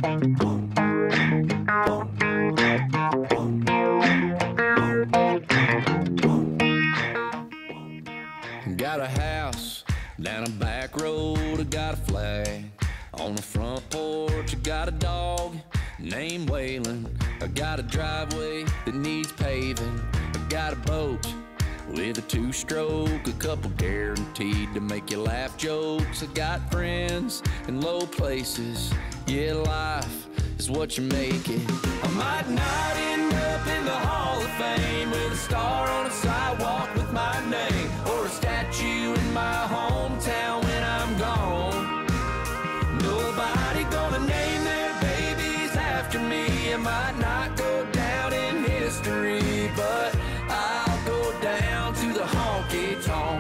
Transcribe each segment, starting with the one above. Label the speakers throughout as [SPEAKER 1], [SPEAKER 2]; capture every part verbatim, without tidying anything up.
[SPEAKER 1] Got a house down a back road, I got a flag on the front porch. I got a dog named Waylon. I got a driveway that needs paving. I got a boat with a two-stroke, a couple guaranteed to make you laugh jokes. I got friends in low places. Yeah, life is what you make it. I might not end up in the Hall of Fame with a star on a sidewalk with my name, or a statue in my hometown when I'm gone. Nobody gonna name their babies after me. I might not go down in history, but I'll go down to the honky-tonk.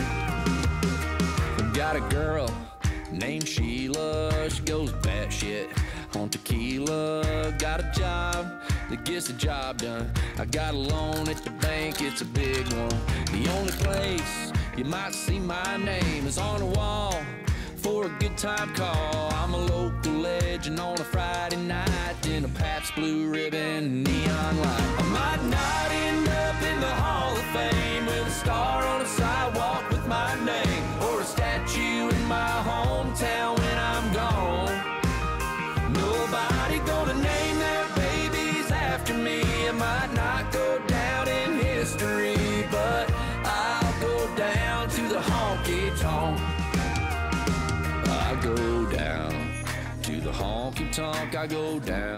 [SPEAKER 1] I've got a girl named Sheila, she goes batshit on tequila. Got a job that gets the job done. I got a loan at the bank, it's a big one. The only place you might see my name is on the wall for a good time call. I'm a local legend on a Friday night in a Pabst Blue Ribbon neon light. I might not end up in the Hall of Fame with a star on a sidewalk with my name, or a statue in my hometown when I'm gone. Nobody gonna name their babies after me. I might not go down in history, but I'll go down to the honky-tonk. I go down to the honky-tonk, I go down.